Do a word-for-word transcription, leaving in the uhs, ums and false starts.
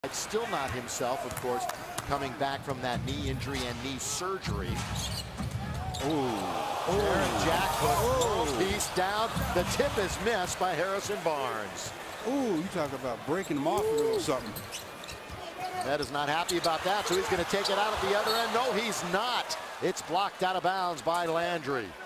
Still not himself, of course, coming back from that knee injury and knee surgery. Ooh, Jarrett jackpot. Oh, he's down. The tip is missed by Harrison Barnes. Ooh, you talk about breaking him off a little something. Metta's not happy about that, so he's going to take it out at the other end. No, he's not. It's blocked out of bounds by Landry.